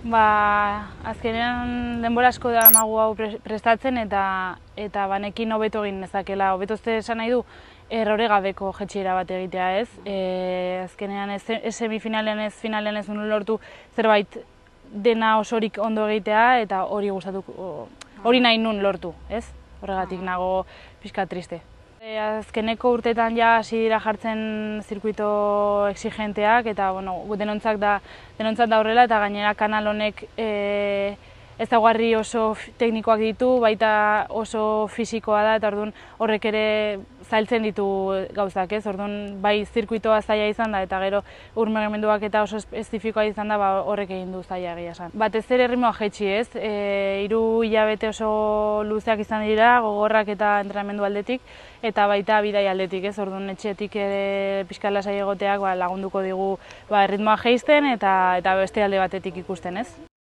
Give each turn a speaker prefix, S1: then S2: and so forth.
S1: Azkenean denbora asko daramagu hau prestatzen eta banekin hobeto egin nezakela. Hobeto esan nahi du errore gabeko jaitsiera bat egitea, ez? Azkenean ez semifinalean ez finalean ez nuen lortu zerbait dena osorik ondo egitea eta hori nahi nuen lortu, ez? Horregatik nago pixka triste. Azkeneko urteetan ja hasi dira jartzen zirkuito exigenteak eta denontzat da horrela eta gainera kanal honek ezaugarri oso teknikoak ditu, baita oso fisikoa da eta orduan horrek ere zailtzen ditu gauzak, ez? Orduan bai zirkuitoa zaila izan da eta gero ur-mugimenduak eta oso espezifikoa izan da horrek egin du zaila egia esan. Batez ere erritmoa jaitsi, ez? 3 hilabete oso luzeak izan dira, gogorrak eta entrenamendu aldetik eta baita bidai aldetik, ez? Orduan etxetik pixka lasai egoteak lagunduko digu erritmoa jaisten eta beste alde batetik ikusten, ez?